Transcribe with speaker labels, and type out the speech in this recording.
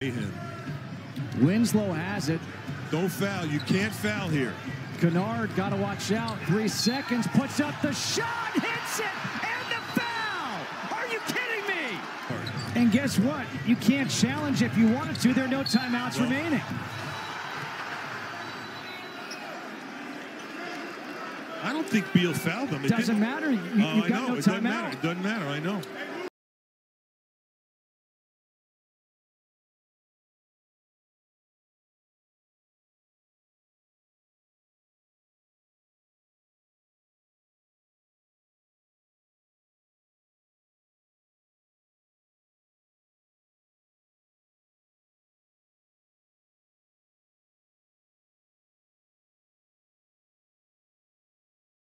Speaker 1: Winslow has it.
Speaker 2: Don't foul. You can't foul here.
Speaker 1: KENNARD got to watch out. 3 seconds. Puts up the shot. Hits it. And the foul. Are you kidding me? And guess what? You can't challenge if you wanted to. There are no timeouts remaining.
Speaker 2: I don't think Beal fouled him.
Speaker 1: Doesn't matter. You got no timeout.
Speaker 2: It doesn't matter. I know.